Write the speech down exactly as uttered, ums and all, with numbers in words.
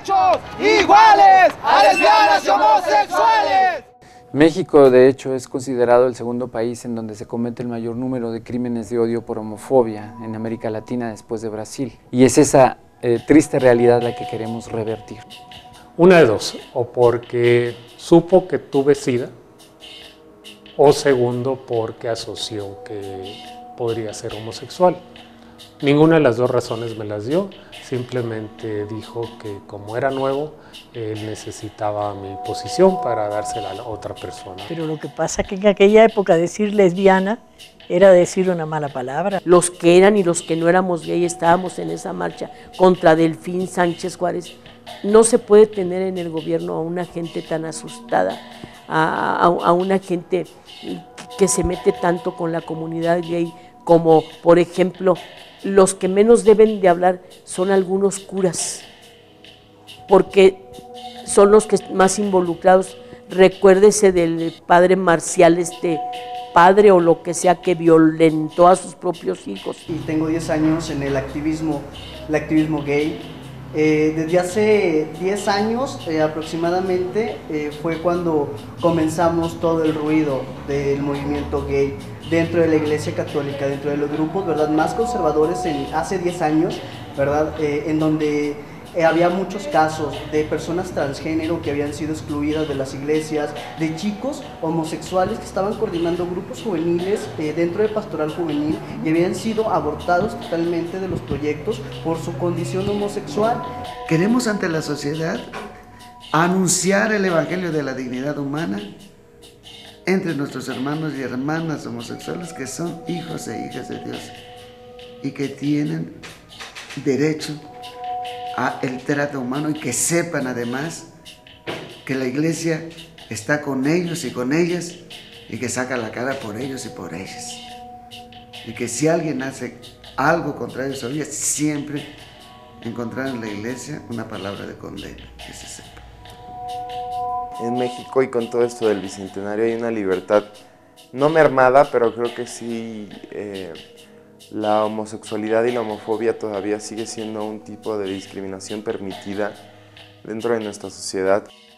derechos iguales a lesbianas y homosexuales. México, de hecho, es considerado el segundo país en donde se comete el mayor número de crímenes de odio por homofobia en América Latina después de Brasil. Y es esa eh, triste realidad la que queremos revertir. Una de dos, o porque supo que tuve SIDA, o segundo, porque asoció que podría ser homosexual. Ninguna de las dos razones me las dio, simplemente dijo que como era nuevo, él necesitaba mi posición para dársela a la otra persona. Pero lo que pasa es que en aquella época decir lesbiana era decir una mala palabra. Los que eran y los que no éramos gay estábamos en esa marcha contra Delfín Sánchez Juárez. No se puede tener en el gobierno a una gente tan asustada, a, a, a una gente que se mete tanto con la comunidad gay, como por ejemplo los que menos deben de hablar son algunos curas, porque son los que más involucrados. Recuérdese del padre Marcial, este padre o lo que sea que violentó a sus propios hijos. Y tengo diez años en el activismo, el activismo gay. Eh, desde hace diez años eh, aproximadamente eh, fue cuando comenzamos todo el ruido del movimiento gay dentro de la Iglesia Católica, dentro de los grupos, ¿verdad?, más conservadores en, hace diez años, ¿verdad?, eh, en donde eh, había muchos casos de personas transgénero que habían sido excluidas de las iglesias, de chicos homosexuales que estaban coordinando grupos juveniles eh, dentro de Pastoral Juvenil y habían sido abortados totalmente de los proyectos por su condición homosexual. Queremos ante la sociedad anunciar el evangelio de la dignidad humana entre nuestros hermanos y hermanas homosexuales que son hijos e hijas de Dios y que tienen derecho a el trato humano y que sepan además que la iglesia está con ellos y con ellas y que saca la cara por ellos y por ellas y que si alguien hace algo contrario a ellas siempre encontrar en la iglesia una palabra de condena, que se sepa. En México y con todo esto del Bicentenario hay una libertad no mermada, pero creo que sí eh, la homosexualidad y la homofobia todavía sigue siendo un tipo de discriminación permitida dentro de nuestra sociedad.